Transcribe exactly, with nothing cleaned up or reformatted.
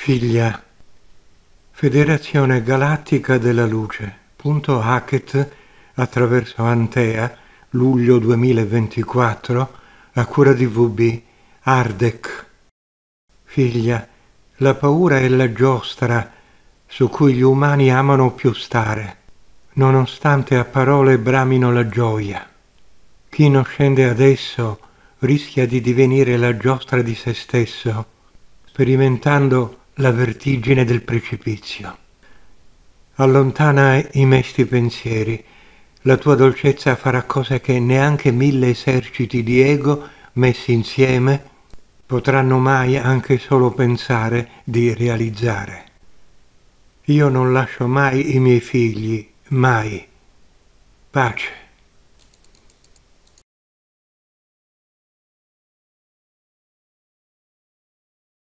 Figlia, Federazione Galattica della Luce, punto Hackett attraverso Antea, luglio duemilaventiquattro, a cura di V B, Ardec. Figlia, la paura è la giostra su cui gli umani amano più stare, nonostante a parole bramino la gioia. Chi non scende adesso rischia di divenire la giostra di se stesso, sperimentando la vertigine del precipizio. Allontana i mesti pensieri, la tua dolcezza farà cose che neanche mille eserciti di ego messi insieme potranno mai anche solo pensare di realizzare. Io non lascio mai i miei figli, mai. Pace.